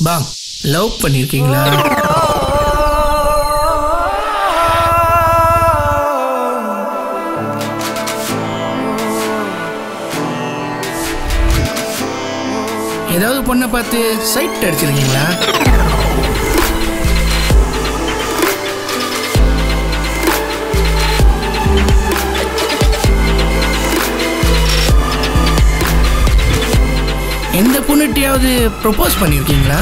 பாங் love பண்ணிருக்கீங்களா? ஏதாவது பொண்ணை பார்த்து சைட் அடிச்சிருக்கீங்களா? எந்த பொண்ணுகிட்டயாவது ப்ரொபோஸ் பண்ணிருக்கீங்களா?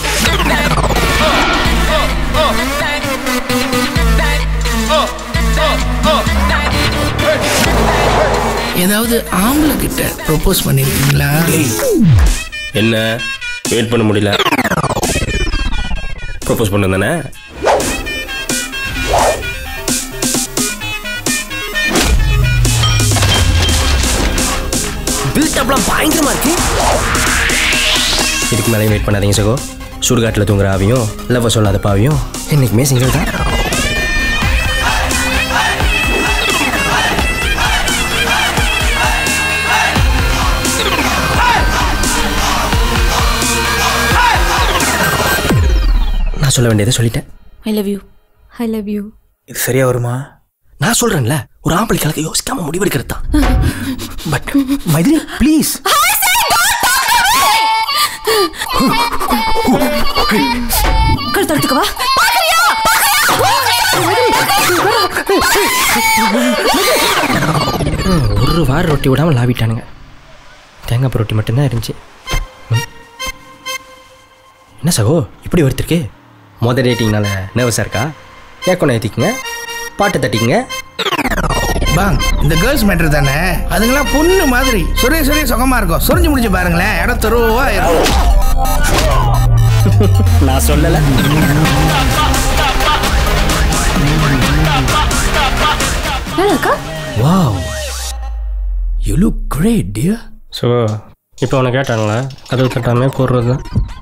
ஏதாவது ஆம்பளை கிட்ட ப்ரொபோஸ் பண்ணிருக்கீங்களா? என்ன வெயிட் பண்ண முடியல, ப்ரொபோஸ் பண்ண தானே. பில்டப்லாம் பயங்கரமா இருக்கு. இதுக்கு மேலே வெயிட் பண்ணாதீங்க சகோ. சுடுகாட்டில் தூங்குற ஆவியும் லவ் சொல்லாத பாவியும் என்னைக்குமே சிங்கிள் தான். நான் சொல்ல வேண்டியதை சொல்லிட்டேன். I love you. I love you. இது சரியா வருமா? நான் சொல்றேன்ல, ஒரு ஆம்பளை கலக்க யோசிக்காம முடிவெடுக்கிறது தான். But Maithili please. கழுத்தடுத்துக்கவா? ஒரு வாரம் ரொட்டி விடாம லாவிட்டானுங்க. தேங்காய் ரொட்டி மட்டும்தான் இருந்துச்சு. என்ன சகோ இப்படி ஒருத்தருக்கு மொதல் ரேட்டிங்னால நர்வஸாக இருக்கா? ஏக்கொண்ணை ஏற்றிக்குங்க, பாட்டு தட்டிக்குங்க. பாங் இந்த கேர்ள்ஸ் மேட்டர் தானே, அதுங்களாம் பொண்ணு மாதிரி சொரிய சுகமா இருக்கும். சொரிஞ்சு முடிச்சு பாருங்களேன், இடம் தெருவா இருக்கும். நான் சொல்லலை. Wow you look great dear. So இப்போ உன்னை கேட்டாங்களா? கதவு தட்டாமே போடுறது தான்.